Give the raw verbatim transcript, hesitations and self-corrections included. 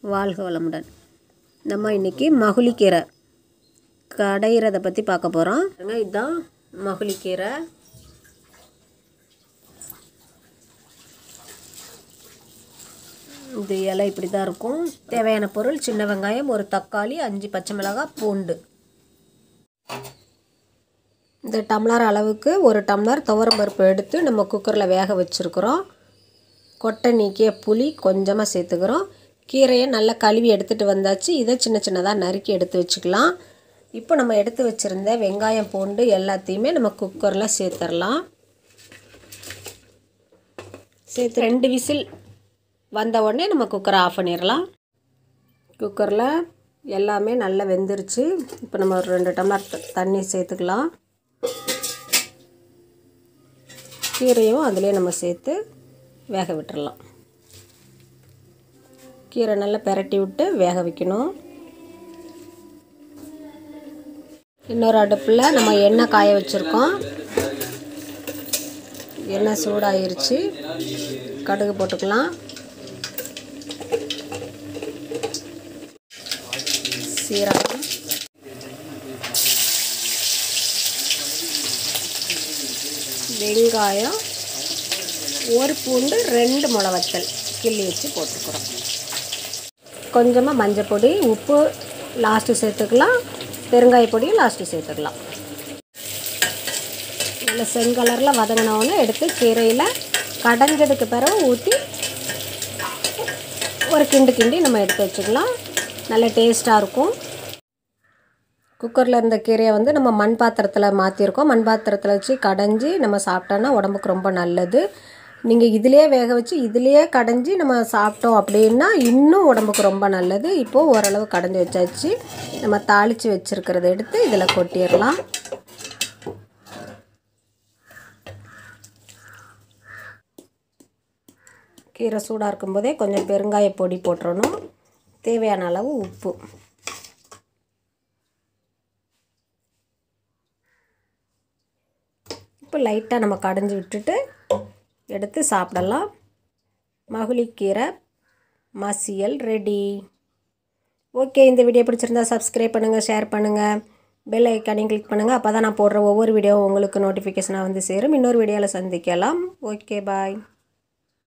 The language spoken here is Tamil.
வாழ்க வளமுடன். நம்ம இன்றைக்கி மகுளி கீரை கடையிறதை பற்றி பார்க்க போகிறோம். இதுதான் மகுளி கீரை. இது இலை இப்படி தான் இருக்கும். தேவையான பொருள்: சின்ன வெங்காயம், ஒரு தக்காளி, அஞ்சு பச்சை மிளகாய், பூண்டு. இந்த டம்ளர் அளவுக்கு ஒரு டம்ளர் துவரம்பருப்பு எடுத்து நம்ம குக்கரில் வேக வச்சுருக்குறோம். கொட்டை நீக்கிய புளி கொஞ்சமாக சேர்த்துக்கிறோம். கீரையை நல்லா கழுவி எடுத்துகிட்டு வந்தாச்சு. இதை சின்ன சின்னதாக நறுக்கி எடுத்து வச்சுக்கலாம். இப்போ நம்ம எடுத்து வச்சுருந்த வெங்காயம், பூண்டு எல்லாத்தையுமே நம்ம குக்கரில் சேர்த்துடலாம். சேர்த்து ரெண்டு விசில் வந்த உடனே நம்ம குக்கரை ஆஃப் பண்ணிடலாம். குக்கரில் எல்லாமே நல்லா வெந்துருச்சு. இப்போ நம்ம ஒரு ரெண்டு டம்ளர் தண்ணி சேர்த்துக்கலாம். கீரையும் அதிலே நம்ம சேர்த்து வேக விட்டுடலாம். கீரை நல்லா பெரட்டி விட்டு வேக வைக்கணும். இன்னொரு அடுப்பில் நம்ம எண்ணெய் காய வச்சுருக்கோம். எண்ணெய் சூடாயிருச்சு. கடுகு போட்டுக்கலாம். சீரகம், வெங்காயம், ஒரு பூண்டு, ரெண்டு மிளவத்தல் கிள்ளி வச்சு போட்டுருக்குறோம். கொஞ்சமாக மஞ்சள் பொடி, உப்பு லாஸ்ட்டு சேர்த்துக்கலாம். பெருங்காய பொடியும் லாஸ்ட்டு சேர்த்துக்கலாம். நல்லா செங்கலரில் வதங்கினோன்னு எடுத்து கீரையில் கடைஞ்சதுக்கு பிறகு ஊற்றி ஒரு கிண்டு கிண்டி நம்ம எடுத்து வச்சுக்கலாம். நல்ல டேஸ்ட்டாக இருக்கும். குக்கரில் இருந்த கீரையை வந்து நம்ம மண் பாத்திரத்தில் மாற்றிருக்கோம். மண் பாத்திரத்தில் வச்சு கடைஞ்சி நம்ம சாப்பிட்டோன்னா உடம்புக்கு ரொம்ப நல்லது. நீங்கள் இதிலே வேக வச்சு இதிலே கடைஞ்சி நம்ம சாப்பிட்டோம் அப்படின்னா இன்னும் உடம்புக்கு ரொம்ப நல்லது. இப்போது ஓரளவு கடைஞ்சி வச்சாச்சு. நம்ம தாளித்து வச்சுருக்கிறத எடுத்து இதில் கொட்டிடலாம். கீரை சூடாக இருக்கும்போதே கொஞ்சம் பெருங்காய பொடி போட்டுறணும். தேவையான அளவு உப்பு. இப்போ லைட்டாக நம்ம கடைஞ்சி விட்டுட்டு எடுத்து சாப்பிடலாம். மகுளி கீரை மசியல் ரெடி. ஓகே, இந்த வீடியோ பிடிச்சிருந்தா சப்ஸ்கிரைப் பண்ணுங்கள், ஷேர் பண்ணுங்கள், பெல் ஐக்கானையும் கிளிக் பண்ணுங்கள். அப்போ தான் நான் போடுற ஒவ்வொரு வீடியோவும் உங்களுக்கு நோட்டிஃபிகேஷனாக வந்து சேரும். இன்னொரு வீடியோவில் சந்திக்கலாம். ஓகே, பாய்.